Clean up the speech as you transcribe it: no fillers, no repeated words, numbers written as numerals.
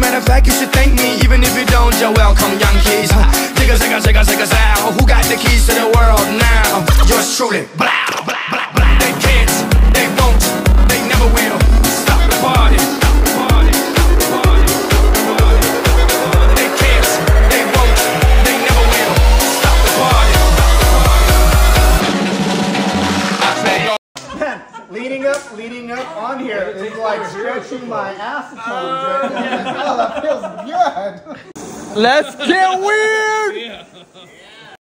matter of fact, you should thank me. Even if you don't, you're welcome, Yankees. Zigga, zigga, zigga, zigga, zow. Who got the keys to the world now? Yours truly. Blah, blah, blah, blah. They can't, they won't, they never will stop the party. They can't, they won't, they never will stop the party. Man, leading up on here is like stretching my ass right now. Oh, that feels good. Let's get weird!